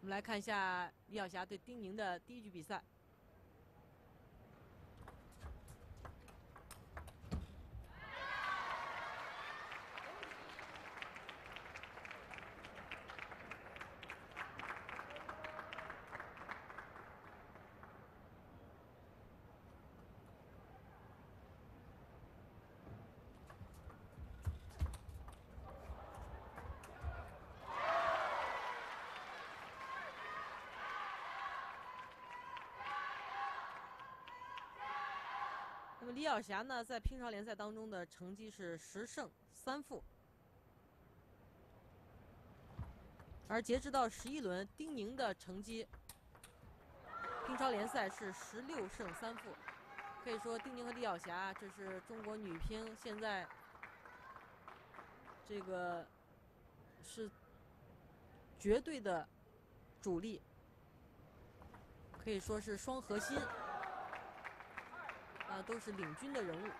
我们来看一下李晓霞对丁宁的第一局比赛。那么李晓霞呢，在乒超联赛当中的成绩是10胜3负，而截止到11轮，丁宁的成绩，乒超联赛是16胜3负。可以说，丁宁和李晓霞这是中国女乒现在这个是绝对的主力，可以说是双核心。都是领军的人物。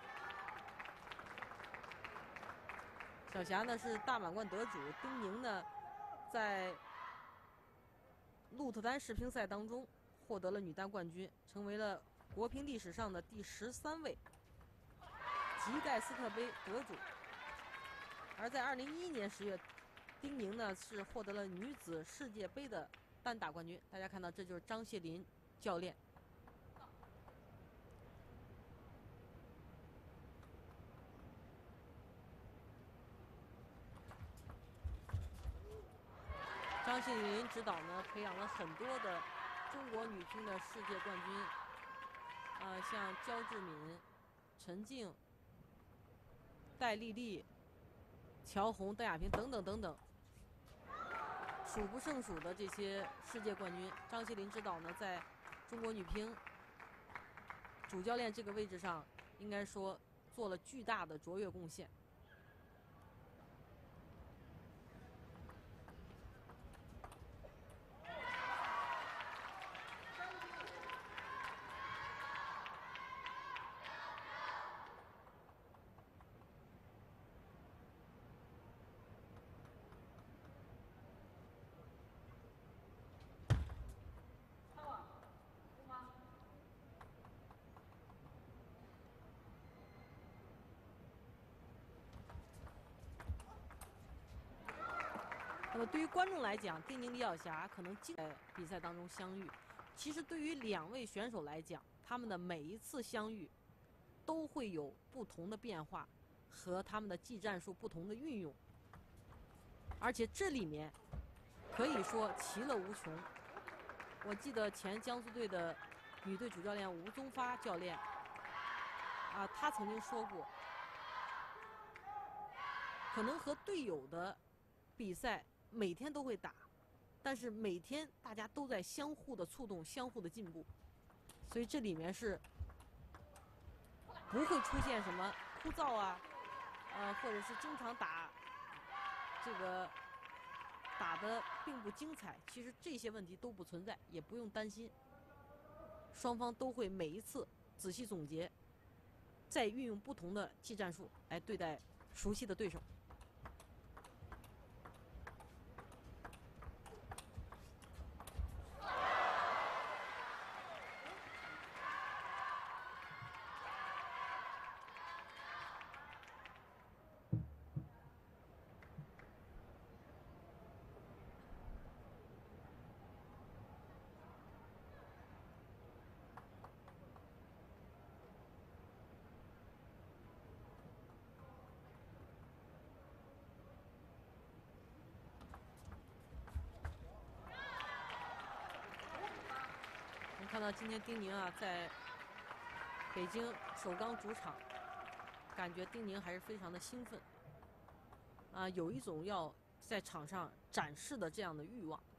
小霞呢是大满贯得主，丁宁呢在鹿特丹世乒赛当中获得了女单冠军，成为了国乒历史上的第13位吉盖斯特杯得主。而在2011年10月，丁宁呢是获得了女子世界杯的单打冠军。大家看到，这就是张谢林教练。张谢林指导呢，培养了很多的中国女乒的世界冠军，像焦志敏、陈静、戴丽丽、乔红、邓亚萍等等等等，数不胜数的这些世界冠军。张谢林指导呢，在中国女乒主教练这个位置上，应该说做了巨大的卓越贡献。那么对于观众来讲，丁宁、李晓霞可能在比赛当中相遇。其实对于两位选手来讲，他们的每一次相遇都会有不同的变化和他们的技战术不同的运用，而且这里面可以说其乐无穷。我记得前江苏队的女队主教练吴宗发教练他曾经说过，可能和队友的比赛每天都会打，但是每天大家都在相互的触动、相互的进步，所以这里面是不会出现什么枯燥或者是经常打的并不精彩。其实这些问题都不存在，也不用担心。双方都会每一次仔细总结，再运用不同的技战术来对待熟悉的对手。我们看到今天丁宁在北京首钢主场，感觉丁宁还是非常的兴奋有一种要在场上展示的这样的欲望。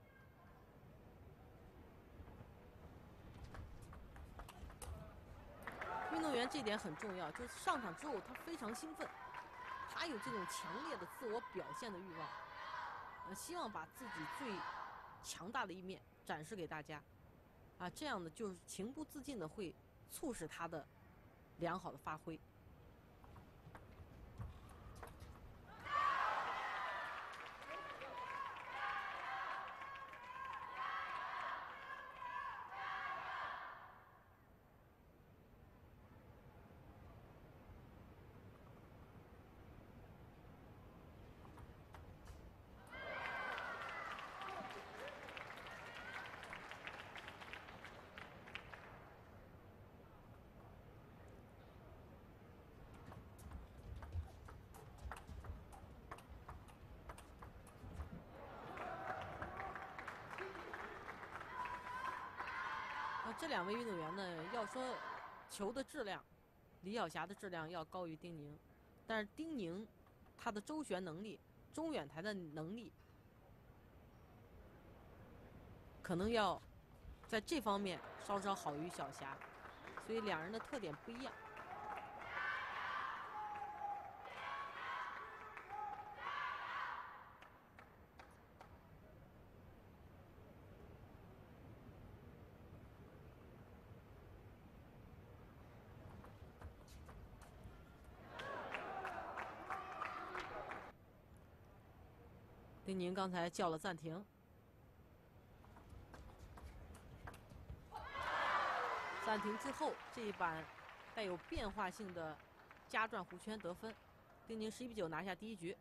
运动员这点很重要，就是上场之后他非常兴奋，他有这种强烈的自我表现的欲望，希望把自己最强大的一面展示给大家这样的就是情不自禁的会促使他的良好的发挥。 这两位运动员呢，要说球的质量，李晓霞的质量要高于丁宁，但是丁宁他的周旋能力、中远台的能力，可能要在这方面稍稍好于晓霞，所以两人的特点不一样。丁宁刚才叫了暂停，暂停之后这一板带有变化性的加转弧圈得分，丁宁11比9拿下第一局。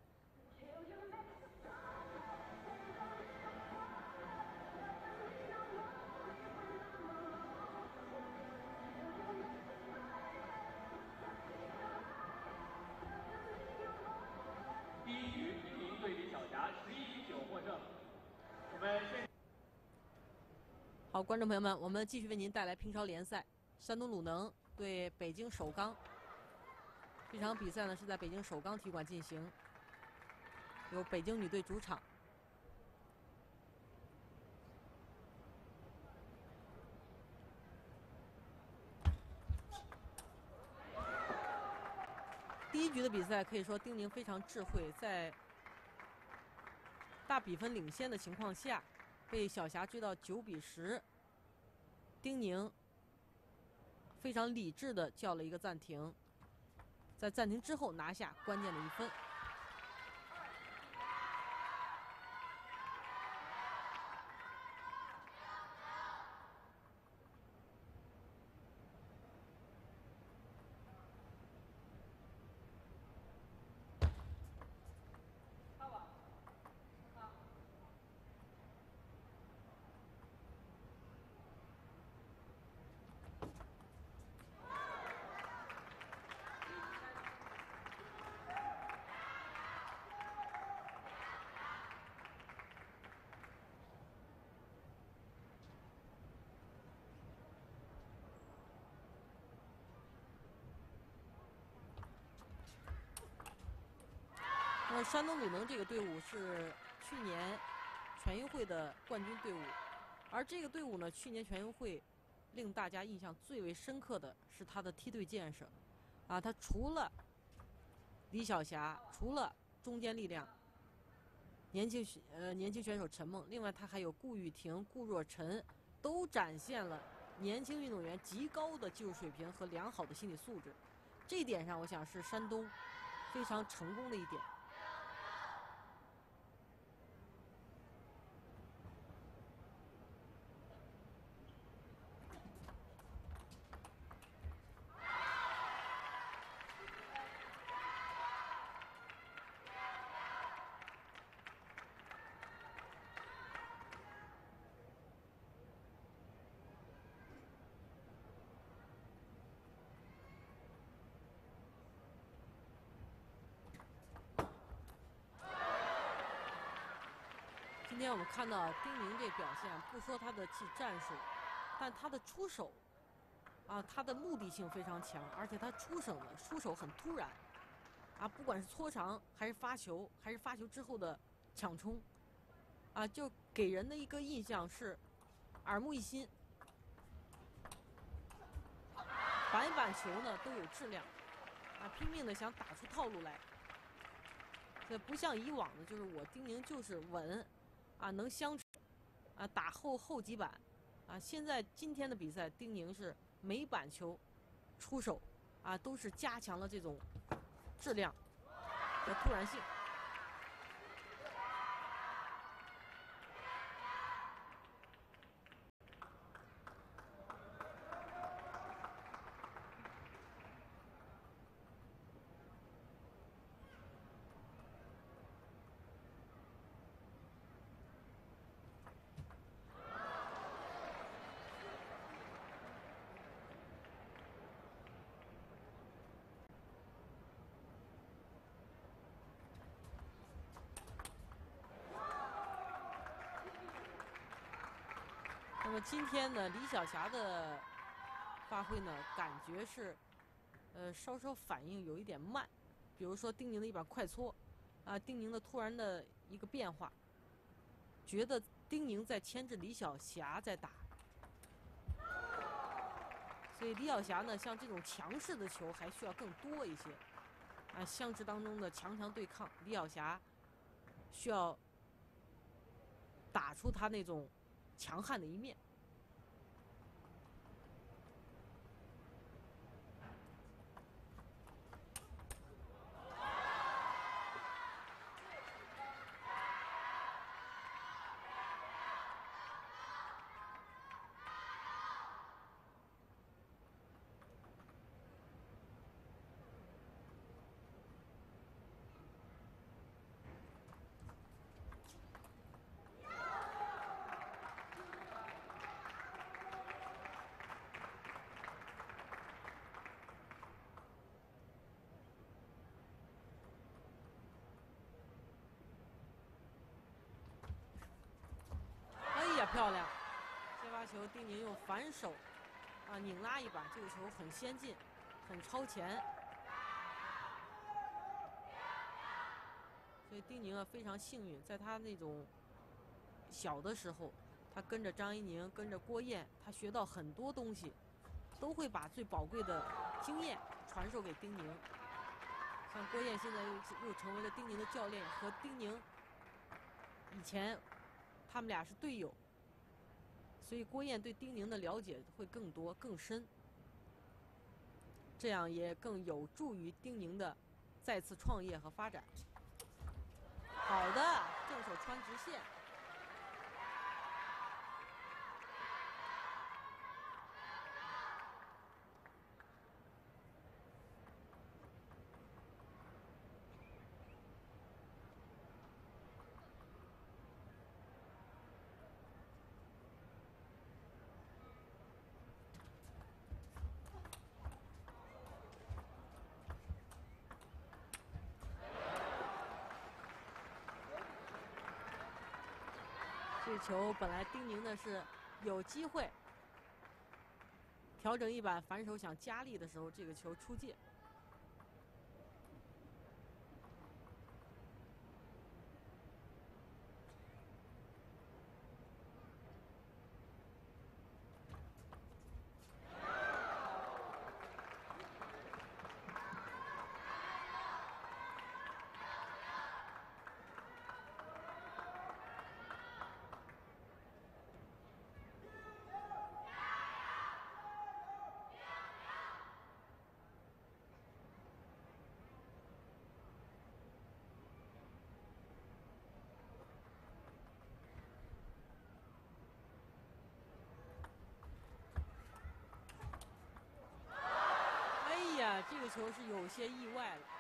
第一局丁宁对李晓霞11比9获胜。我们现好，观众朋友们，我们继续为您带来乒超联赛，山东鲁能对北京首钢。这场比赛呢是在北京首钢体育馆进行，由北京女队主场。第一局的比赛可以说丁宁非常智慧，在大比分领先的情况下，被晓霞追到9比10。丁宁非常理智的叫了一个暂停，在暂停之后拿下关键的1分。山东鲁能这个队伍是去年全运会的冠军队伍，而这个队伍呢，去年全运会令大家印象最为深刻的是他的梯队建设，他除了李晓霞，除了中坚力量年轻选手陈梦，另外他还有顾雨婷、顾若晨，都展现了年轻运动员极高的技术水平和良好的心理素质，这一点上我想是山东非常成功的一点。今天我们看到丁宁这表现，不说他的战术，但他的出手，他的目的性非常强，而且他出手很突然，不管是搓长还是发球，还是发球之后的抢冲，就给人的一个印象是耳目一新。板一板球呢都有质量，拼命的想打出套路来。这不像以往的，就是我丁宁就是稳。能相持，打后几板，现在今天的比赛，丁宁是每板球出手，都是加强了这种质量和突然性。 那么今天呢，李晓霞的发挥呢，感觉是稍稍反应有一点慢，比如说丁宁的一把快搓，丁宁的突然的一个变化，觉得丁宁在牵制李晓霞在打，所以李晓霞呢，像这种强势的球还需要更多一些。相持当中的强对抗，李晓霞需要打出她那种强悍的一面。漂亮！接发球，丁宁用反手拧拉一把，这个球很先进，很超前。所以丁宁非常幸运，在他那种小的时候，他跟着张怡宁，跟着郭燕，他学到很多东西，都会把最宝贵的经验传授给丁宁。像郭燕现在又成为了丁宁的教练，和丁宁以前他们俩是队友。所以郭燕对丁宁的了解会更多更深，这样也更有助于丁宁的再次创业和发展。好的，正手穿直线。这球本来丁宁呢是有机会调整一板反手想加力的时候，这个球出界。这个球是有些意外了，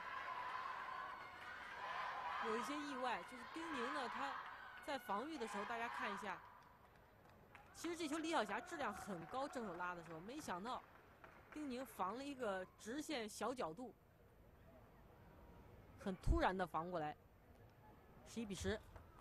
有一些意外，就是丁宁呢，他在防御的时候，大家看一下，其实这球李晓霞质量很高，正手拉的时候，没想到丁宁防了一个直线小角度，很突然的防过来，11-10。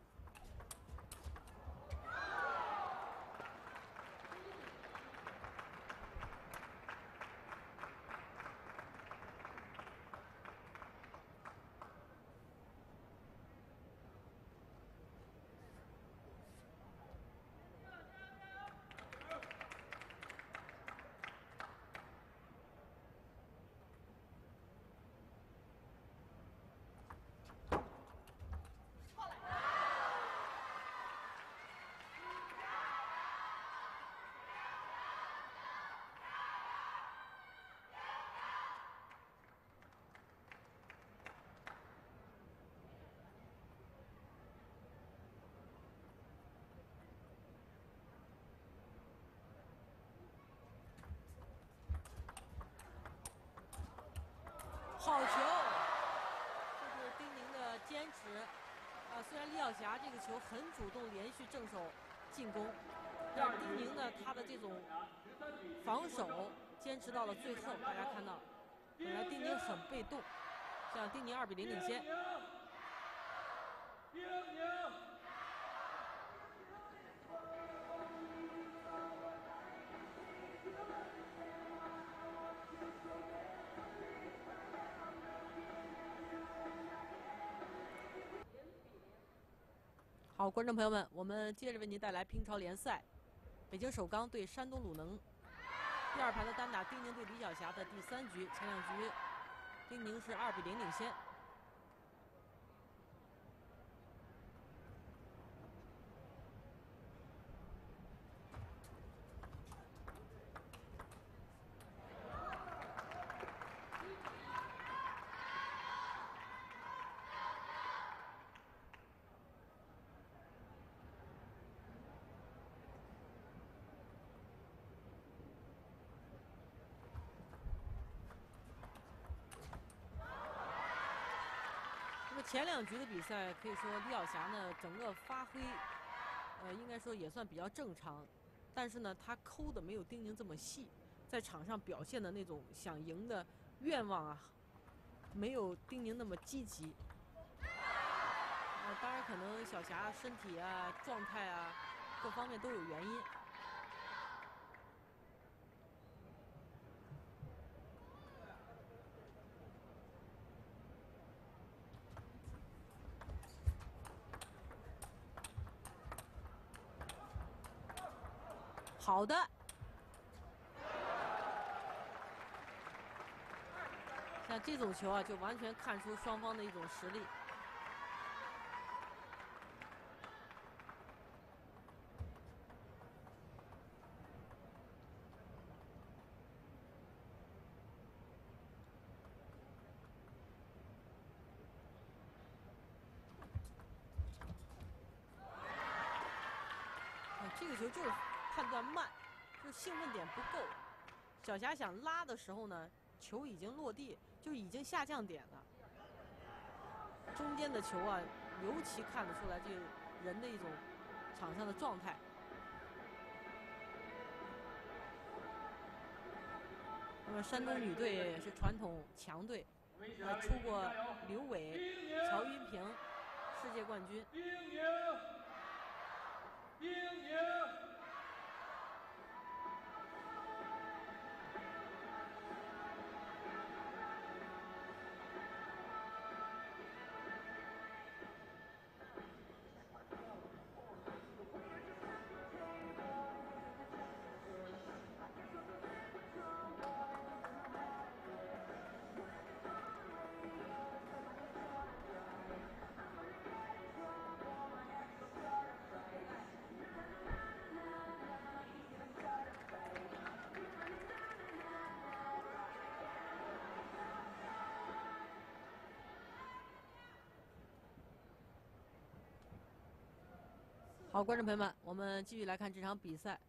好球！这是丁宁的坚持。虽然李晓霞这个球很主动，连续正手进攻，但是丁宁呢，他的这种防守坚持到了最后。大家看到，本来丁宁很被动，像丁宁2-0领先。 好，观众朋友们，我们接着为您带来乒超联赛，北京首钢对山东鲁能。第2盘的单打，丁宁对李晓霞的第3局，前2局丁宁是2比0领先。前2局的比赛，可以说李晓霞呢整个发挥，应该说也算比较正常，但是呢，她抠的没有丁宁这么细，在场上表现的那种想赢的愿望啊，没有丁宁那么积极。当然可能晓霞身体啊、状态啊各方面都有原因。好的，像这种球啊，就完全看出双方的一种实力。这个球就是判断慢，就是兴奋点不够。晓霞想拉的时候呢，球已经落地，就已经下降点了。中间的球啊，尤其看得出来这个人的一种场上的状态。那么山东女队也是传统强队，出过刘伟、曹云平，世界冠军。 丁宁。 好，观众朋友们，我们继续来看这场比赛。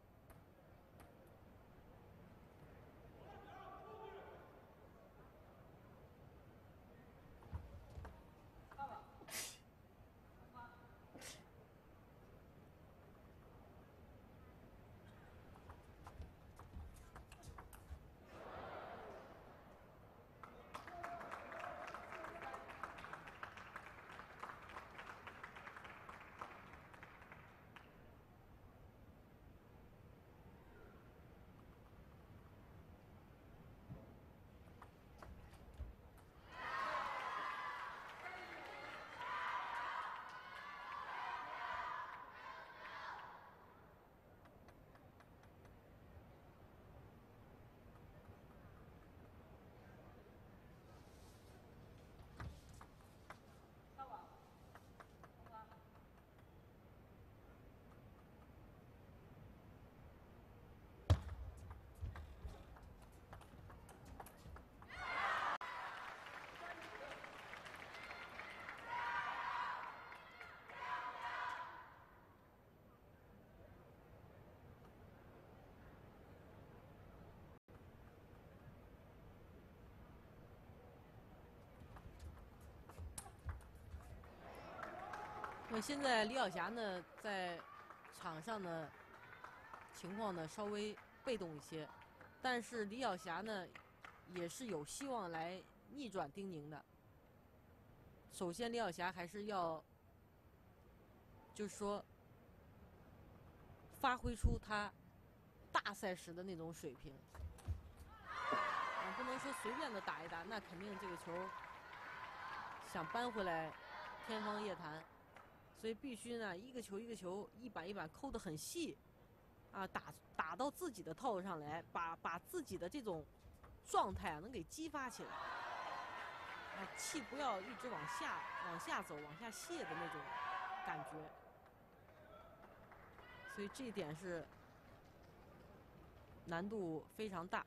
那现在李晓霞呢，在场上呢情况呢稍微被动一些，但是李晓霞呢也是有希望来逆转丁宁的。首先，李晓霞还是要，就是说，发挥出她大赛时的那种水平，不能说随便的打一打，那肯定这个球想扳回来天方夜谭。 所以必须呢一个球一个球，一板一板扣得很细，啊，打到自己的套路上来，把自己的这种状态能给激发起来，啊，气不要一直往下走、往下泄的那种感觉。所以这一点是难度非常大。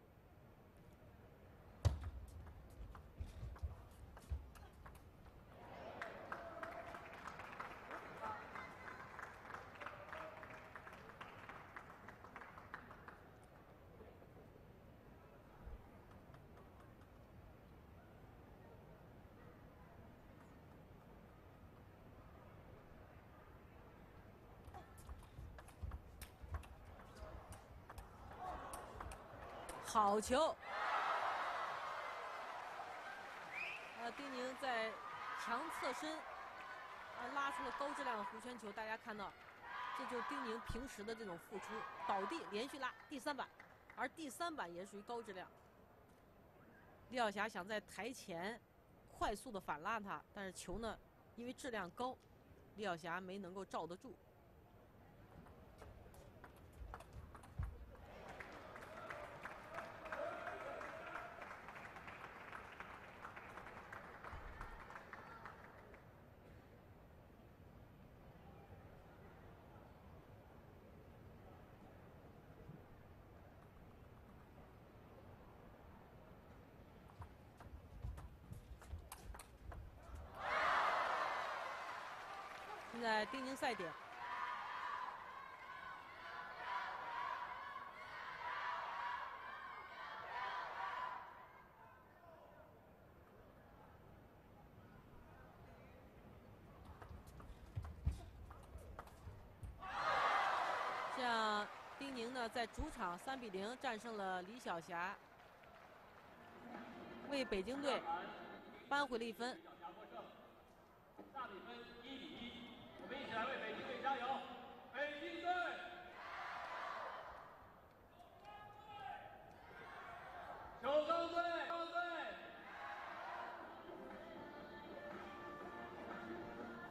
好球！丁宁在强侧身，拉出了高质量的弧圈球。大家看到，这就是丁宁平时的这种付出，倒地连续拉第3板，而第3板也属于高质量。李晓霞想在台前快速的反拉他，但是球呢，因为质量高，李晓霞没能够罩得住。现在丁宁赛点。这样，丁宁呢在主场3比0战胜了李晓霞，为北京队扳回了1分。 大比分1比1，我们一起来为北京队加油！